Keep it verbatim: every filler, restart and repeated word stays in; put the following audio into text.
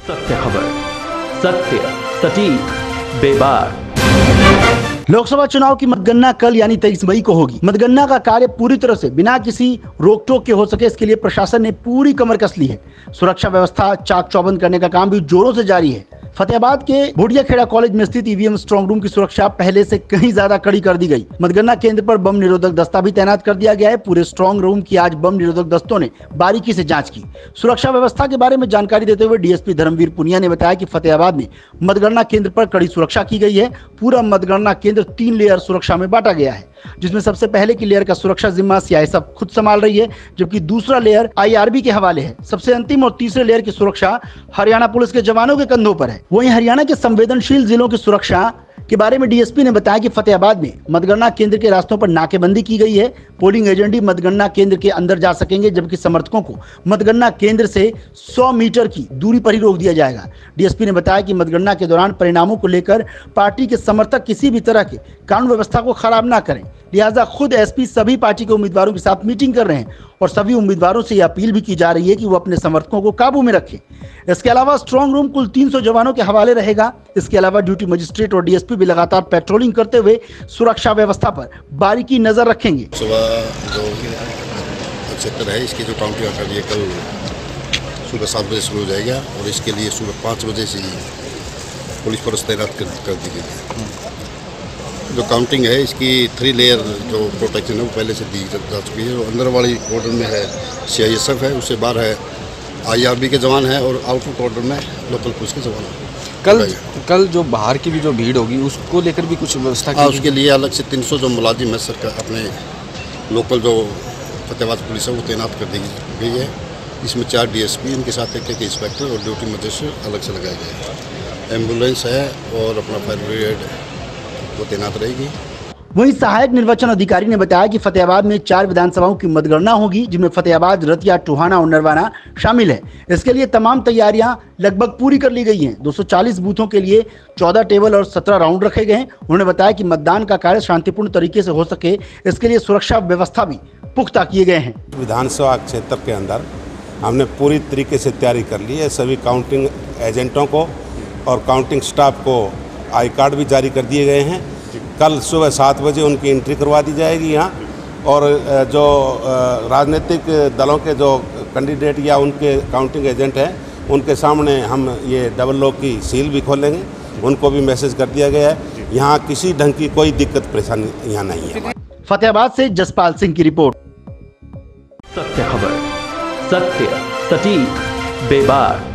सत्य खबर, सत्य, सटीक, बेबाक। लोकसभा चुनाव की मतगणना कल यानी तेईस मई को होगी। मतगणना का कार्य पूरी तरह से बिना किसी रोक टोक के हो सके, इसके लिए प्रशासन ने पूरी कमर कस ली है। सुरक्षा व्यवस्था चाक चौबंद करने का काम भी जोरों से जारी है। फतेहाबाद के भुटिया खेड़ा कॉलेज में स्थित ईवीएम स्ट्रांग रूम की सुरक्षा पहले से कहीं ज्यादा कड़ी कर दी गई। मतगणना केंद्र पर बम निरोधक दस्ता भी तैनात कर दिया गया है। पूरे स्ट्रांग रूम की आज बम निरोधक दस्तों ने बारीकी से जांच की। सुरक्षा व्यवस्था के बारे में जानकारी देते हुए डीएसपी धर्मवीर पुनिया ने बताया कि फतेहाबाद में मतगणना केंद्र पर कड़ी सुरक्षा की गई है। पूरा मतगणना केंद्र तीन लेयर सुरक्षा में बांटा गया है, जिसमें सबसे पहले की लेयर का सुरक्षा जिम्मा सीआईएसएफ खुद संभाल रही है, जबकि दूसरा लेयर आईआरबी के हवाले है। सबसे अंतिम और तीसरे लेयर की सुरक्षा हरियाणा पुलिस के जवानों के कंधों पर है। वहीं हरियाणा के संवेदनशील जिलों की सुरक्षा के बारे में डीएसपी ने बताया कि फतेहाबाद में मतगणना केंद्र के रास्तों पर नाकेबंदी की गई है। पोलिंग एजेंट ही मतगणना केंद्र के अंदर जा सकेंगे, जबकि समर्थकों को मतगणना केंद्र से सौ मीटर की दूरी पर ही रोक दिया जाएगा। डीएसपी ने बताया कि मतगणना के दौरान परिणामों को लेकर पार्टी के समर्थक किसी भी तरह के कानून व्यवस्था को खराब ना करें, लिहाजा खुद एसपी सभी पार्टी के उम्मीदवारों के साथ मीटिंग कर रहे हैं और सभी उम्मीदवारों से यह अपील भी की जा रही है कि वो अपने समर्थकों को काबू में रखें। इसके अलावा स्ट्रांग रूम कुल तीन सौ जवानों के हवाले रहेगा। इसके अलावा ड्यूटी मजिस्ट्रेट और डीएसपी भी लगातार पेट्रोलिंग करते हुए सुरक्षा व्यवस्था पर बारीकी नजर रखेंगे। सुबह जो सेक्टर है इसकी जो काउंटिंग कर रही है कल सुबह सात बजे शुरू हो जाएगा और इसके लिए सुबह पाँच बजे से ही पुलिस फोर्स तैनात कर, कर दी गई है। जो काउंटिंग है इसकी थ्री लेयर जो प्रोटेक्शन है वो पहले से दी जा चुकी है। अंदर वाली ऑर्डर में है सीआईएसएफ है, उससे बाहर है आईआरबी के जवान हैं और आउटर ऑर्डर में लोकल पुलिस के जवान हैं। कल कल जो बाहर की भी जो भीड़ होगी उसको लेकर भी कुछ व्यवस्था की? हाँ, उसके लिए अलग से तीन सौ जो मुलाजिम है सरकार अपने लोकल जो फतेहाबाद पुलिस है वो तैनात कर दी गई है। इसमें चार डीएसपी, इनके साथ एक एक इंस्पेक्टर और ड्यूटी मजिस्ट्रेट अलग से लगाए गए हैं। एम्बुलेंस है और अपना फायर ब्रिगेड वो तैनात रहेगी। वहीं सहायक निर्वाचन अधिकारी ने बताया कि फतेहाबाद में चार विधानसभाओं की मतगणना होगी, जिनमें फतेहाबाद, रतिया, टोहाना और नरवाना शामिल है। इसके लिए तमाम तैयारियां लगभग पूरी कर ली गई हैं। दो सौ चालीस बूथों के लिए चौदह टेबल और सत्रह राउंड रखे गए हैं। उन्होंने बताया कि मतदान का कार्य शांतिपूर्ण तरीके से हो सके, इसके लिए सुरक्षा व्यवस्था भी पुख्ता किए गए हैं। विधानसभा क्षेत्र के अंदर हमने पूरी तरीके से तैयारी कर ली है। सभी काउंटिंग एजेंटों को और काउंटिंग स्टाफ को आई कार्ड भी जारी कर दिए गए हैं। कल सुबह सात बजे उनकी एंट्री करवा दी जाएगी यहाँ, और जो राजनीतिक दलों के जो कैंडिडेट या उनके काउंटिंग एजेंट हैं उनके सामने हम ये डबल लॉक की सील भी खोलेंगे। उनको भी मैसेज कर दिया गया है। यहाँ किसी ढंग की कोई दिक्कत परेशानी यहाँ नहीं है। फतेहाबाद से जसपाल सिंह की रिपोर्ट। सत्य खबर, सत्य, सटीक, बेबाक।